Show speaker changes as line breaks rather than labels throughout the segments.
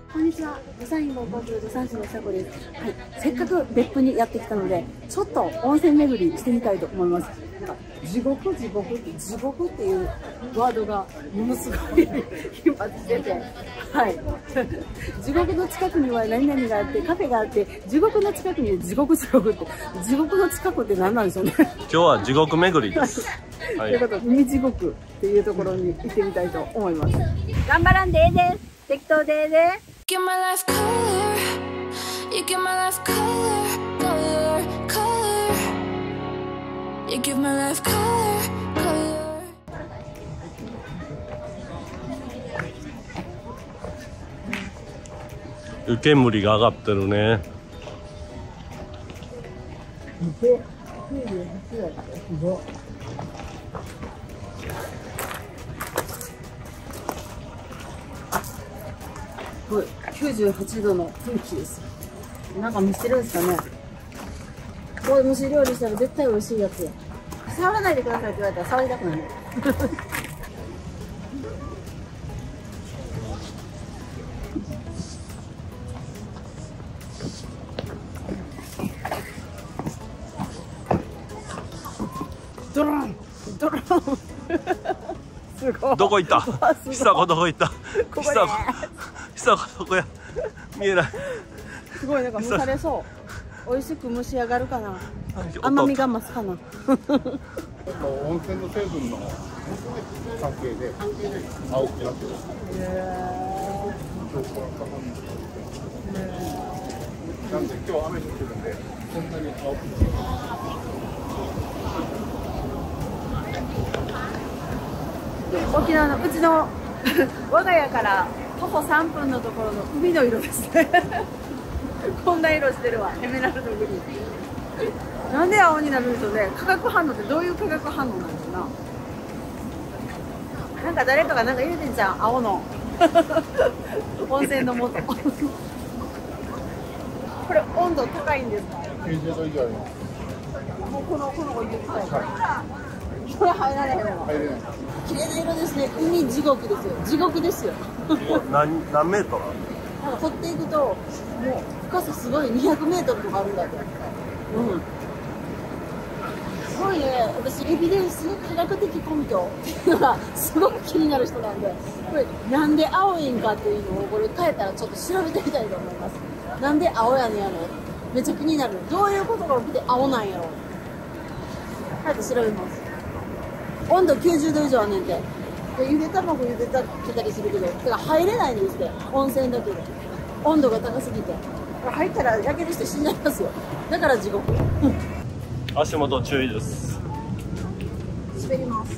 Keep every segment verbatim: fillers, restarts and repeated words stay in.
こんにちは。ドサイン合コンプロドサンシのさこです。はい。せっかく別府にやってきたので、ちょっと温泉巡りしてみたいと思います。なんか地獄地獄って地獄っていうワードがものすごい頻発してて、はい。地獄の近くには何々があってカフェがあって、地獄の近くに地獄地獄って地獄の近くって何なんでしょうね。
今日は地獄巡りです。
はい、ということで海地獄っていうところに行ってみたいと思います。頑張らんでええです。適当でええで。
Give my life color, you give my life color, color, color. You give my life color, color.
湯煙が上がってるね。
きゅうじゅうはちどの空気です。なんか蒸してるんですかね。これ蒸し料理したら絶対美味しいやつや。触らないでくださいって言われたら触りたくない。ドロンドロン。すごい。
どこ行った？久子どこ行った？久子久子どこや？見えない。
すごいなんか蒸されそう。美味しく蒸し上がるかな。甘みが増すかな。
温泉の成分の関係で青くなってる。なんで今日雨降ってるんでそんなに青くなってる。
沖縄のうちの我が家から徒歩さんぷんのところの海の色ですね。こんな色してるわ、エメラルドグリーン。なんで青になるんでしょうね。化学反応ってどういう化学反応なんですかな。なんか誰かがなんか入れてんじゃん、青の温泉の素。これ温度高いんですか？
きゅうじゅうど以上あります。
もうこのこの子言ってたよ。これ入られへんわ。
入れない。
綺麗な色ですね。海地獄ですよ。地獄ですよ。
何何メートル？
なんか掘っていくともう深さすごいにひゃくメートルとかあるんだって。うん。すごいね。私エビデンス科学的根拠っていうのがすごく気になる人なんで、これなんで青いんかっていうのをこれ変えたらちょっと調べてみたいと思います。なんで青やねんやろ。めっちゃ気になる。どういうことが起きて青なんやろ。早く調べます。温度きゅうじゅうど以上あんねんて。ゆで卵ゆでたけたりするけど、だから入れないんですって。温泉だけで温度が高すぎて入ったら焼ける人死んじゃいますよ。だから地獄。
足元注意です。
滑ります。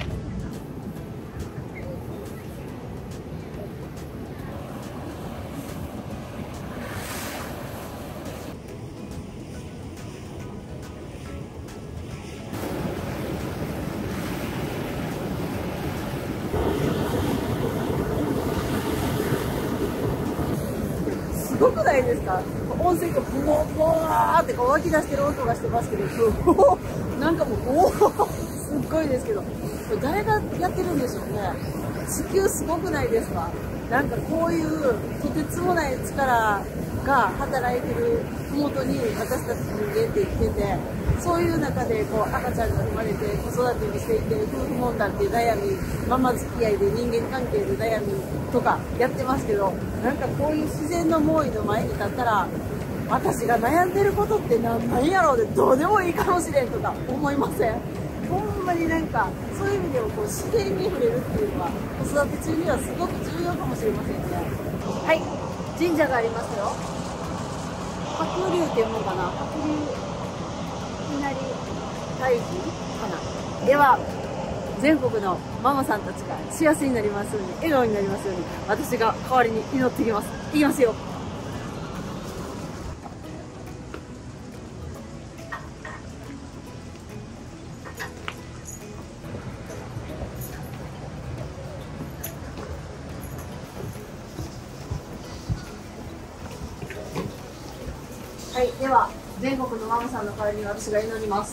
すごくないですか？温泉がブワーブワーってこう湧き出してる音がしてますけど、なんかもうおーすっごいですけど、これ誰がやってるんでしょうね。地球すごくないですか？なんかこういうとてつもない力が働いてる麓に私たち人間って生きてて、そういう中でこう赤ちゃんが生まれて子育てをしていて、夫婦問題っていう悩み、ママ付き合いで人間関係で悩みとかやってますけど、なんかこういう自然の猛威の前に立ったら、私が悩んでることって何なんやろうでどうでもいいかもしれんとか思いません？ほんまになんかそういう意味でもこう自然に触れるっていうのは子育て中にはすごく重要かもしれませんね。はい、神社がありますよ。白龍っていうのかな。白龍稲荷大寺かな。では全国のママさんたちが幸せになりますように、笑顔になりますように、私が代わりに祈ってきます。いきますよ。はい、では全国のママさんの代わりに私が祈ります。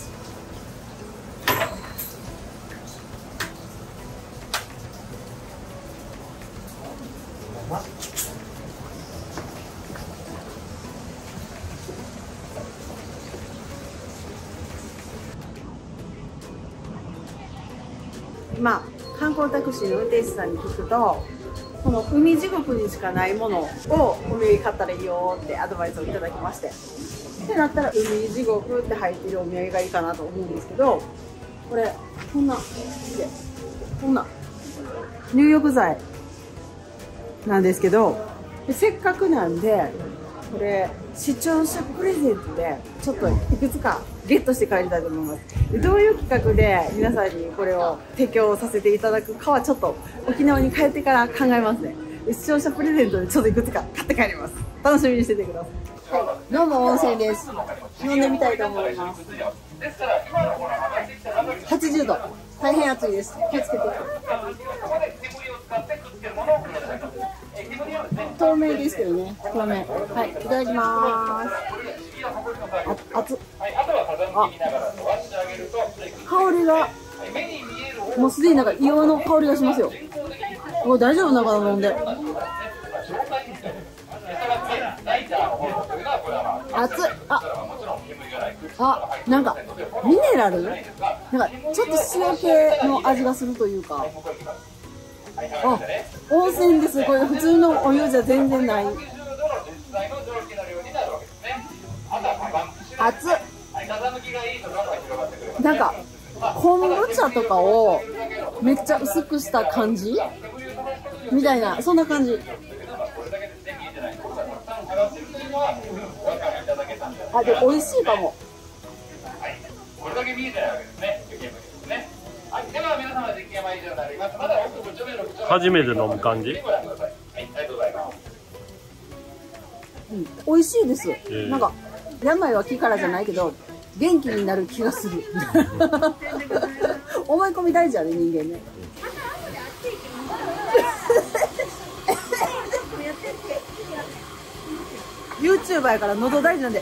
まあ観光タクシーの運転手さんに聞くと、この海地獄にしかないものをお土産買ったらいいよってアドバイスをいただきまして、ってなったら海地獄って入ってるお土産がいいかなと思うんですけど、これこんな見て、こんな入浴剤なんですけど、せっかくなんでこれ視聴者プレゼントでちょっといくつかゲットして帰りたいと思います。どういう企画で皆さんにこれを提供させていただくかはちょっと沖縄に帰ってから考えますね。視聴者プレゼントでちょっといくつか買って帰ります。楽しみにしててください。はい、どうも温泉です。飲んでみたいと思います。はちじゅうど、大変暑いです。気をつけて。透明ですけどね、透明。はい、いただきます。あ、熱っ。あ、香りがもうすでになんか硫黄の香りがしますよ。お、大丈夫なのかな、飲んで。熱っ。あ、あ、なんかミネラル、なんかちょっと塩系の味がするというか、あ、温泉です。これ普通のお湯じゃ全然ない。熱っ。なんか昆布茶とかをめっちゃ薄くした感じみたいな、そんな感じ。あ、で美味しいかも。
初めて飲む感じ。
うん、美味しいです。えー、なんか病は気からじゃないけど元気になる気がする。思い込み大事やね、人間ね。ユーチューバー やから喉大事なんで。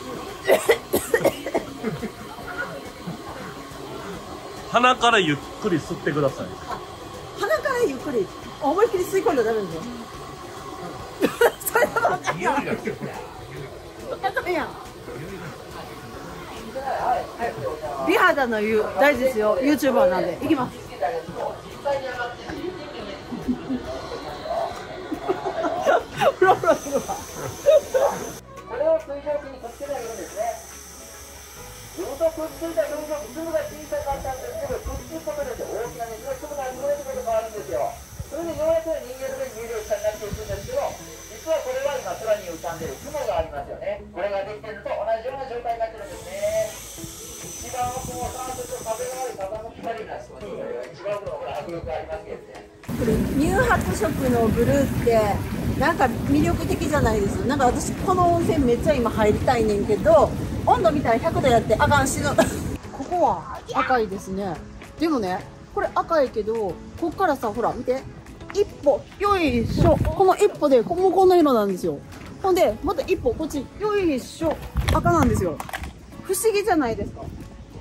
鼻からゆっくり吸ってください。
鼻からゆっくり思いっきり吸い込んだらダメですよ。それは分かんない。ダメやん。美肌の湯大事ですよ。ユーチューバー なんでいきます。フロフロするわ。これを水蒸気にくっつけないようですね。ずっとくっついた表面、粒が小さかったんですけど、くっつくことで大きな水が粒が集まることがあるんですよ。それでようやく人間の重量下になっていくんですけど、実はこれは今空に浮かんでいる雲がありますよね。これができていると同じような状態になってるんですね。一番奥もさあちょっと壁がある風向きがあります。一番奥のほら迫力ありますけどね。これ乳白色のブルーってなんか魅力的じゃないです。なんか私この温泉めっちゃ今入りたいねんけど、温度見たらひゃくどやってあかん、死ぬ。ここは赤いですね。でもね、これ赤いけどこっからさ、ほら見て、一歩よいしょ、この一歩でここもこんな色なんですよ。ほんでまた一歩こっちよいしょ、赤なんですよ。不思議じゃないですか。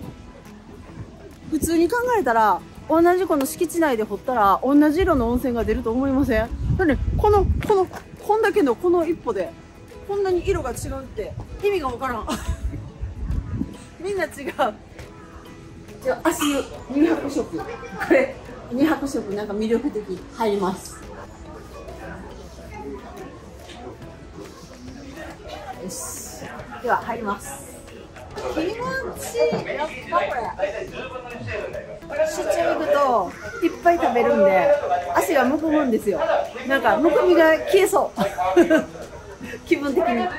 普通に考えたら同じこの敷地内で掘ったら同じ色の温泉が出ると思いません？だってこのこのこんだけのこの一歩でこんなに色が違うって意味がわからん。みんな違う。じゃあ足湯乳白色、これ乳白色なんか魅力的、入ります。よし、では入ります。気持ちいい。やっぱこれシチュー行くといっぱい食べるんで足がむくむんですよ。なんかむくみが消えそう。気分的に。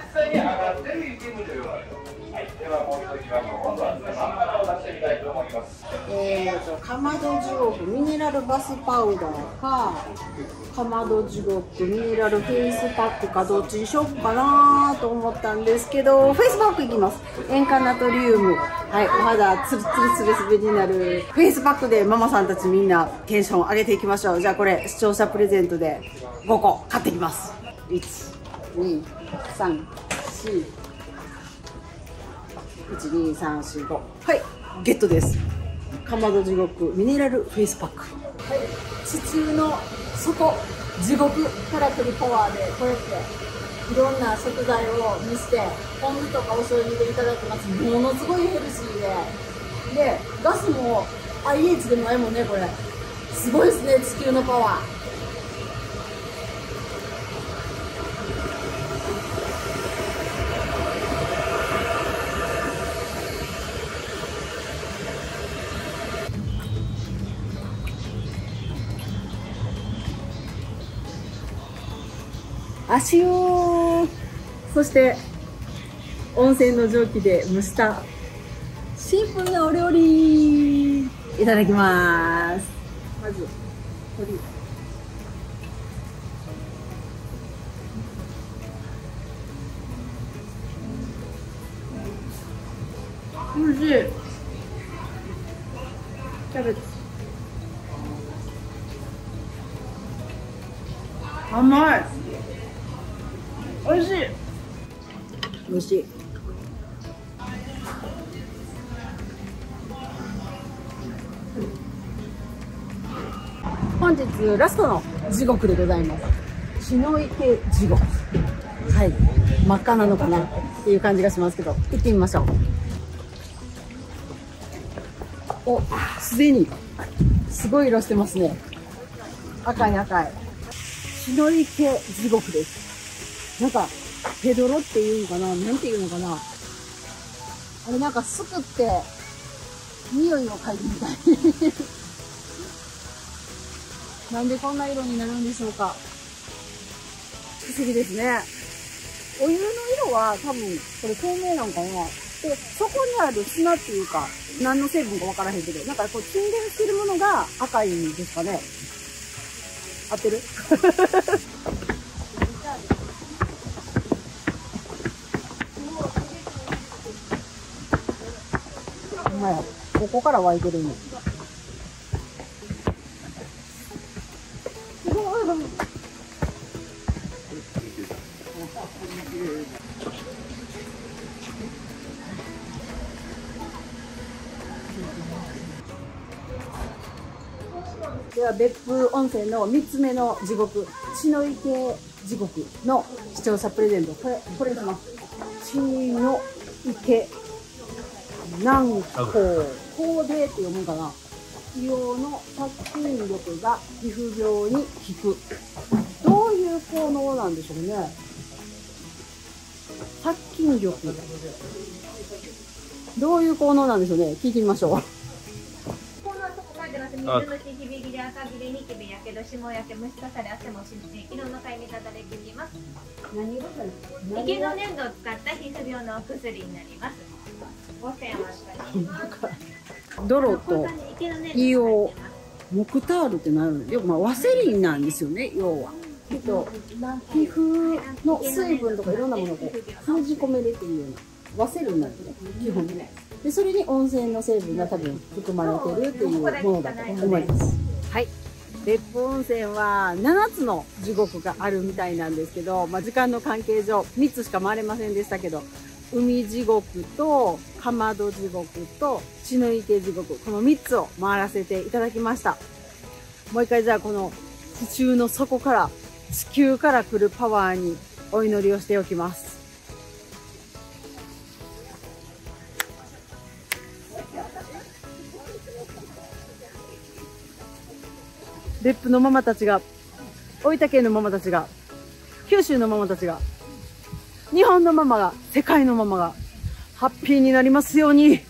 えーと、かまど地獄ミネラルバスパウダーか、かまど地獄ミネラルフェイスパックか、どっちにしようかなと思ったんですけど、フェイスパックいきます。塩化ナトリウム、はい、お肌ツルツルツルスベになるフェイスパックでママさんたちみんなテンション上げていきましょう。じゃあこれ視聴者プレゼントでごこ買ってきます。いち、に、さん、よん、いち、に、さん、よん、ご、はい、ゲットです。かまど地獄ミネラルフェイスパック、はい、地中の底地獄から来るパワーでこうやっていろんな食材を蒸して昆布とかお醤油でいただきます。ものすごいヘルシーで、でガスも アイエイチ でもないもんね。これすごいですね、地球のパワー。足を、そして温泉の蒸気で蒸したシンプルなお料理、いただきます。まず鶏、おいしい。キャベツ甘い。おいしい。おいしい。本日ラストの地獄でございます。血の池地獄。はい。真っ赤なのかなっていう感じがしますけど、行ってみましょう。お、すでにすごい色してますね。赤い赤い。血の池地獄です。なんか、ペドロっていうのかな、なんていうのかな。あれなんかすくって、匂いを嗅いでみたい。なんでこんな色になるんでしょうか。不思議ですね。お湯の色は多分、これ透明なんかな。で、そこにある砂っていうか、何の成分かわからへんけど、なんかこう沈殿してるものが赤いんですかね。合ってるここから湧いてるの。では別府温泉のみっつめの地獄、血の池地獄の視聴者プレゼント。これ、これします。血の池南高高霊って読むかな。硫黄の殺菌力が皮膚病に効く。どういう効能なんでしょうね。殺菌力。どういう効能なんでしょうね。聞いてみましょう。
水虫、ひび切れ、赤切れ、ニキビ、やけど、霜焼け、虫刺され、汗もしみ、色のかゆみただれ効きます。
何が
池の粘土を使った皮膚病のお薬になります。ごせんは
泥と硫黄、モクタールってなるよくまあワセリンなんですよね、要は。けど皮膚の水分とかいろんなものを封じ込めるっていうようなワセリンなんですね、基本ね。でそれに温泉の成分が多分含まれてるっていうものだと思います。はい。別府温泉はななつの地獄があるみたいなんですけど、まあ、時間の関係上みっつしか回れませんでしたけど、海地獄とかまど地獄と血の池地獄、このみっつを回らせていただきました。もう一回じゃあこの地中の底から地球から来るパワーにお祈りをしておきます。別府のママたちが、大分県のママたちが、九州のママたちが、日本のママが、世界のママが、ハッピーになりますように。よ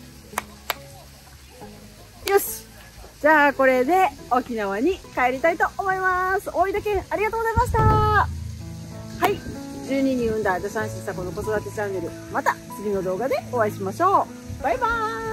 し。じゃあ、これで沖縄に帰りたいと思います。大分県、ありがとうございました。はい。じゅうににん産んだ助産師さこの子育てチャンネル。また次の動画でお会いしましょう。バイバーイ。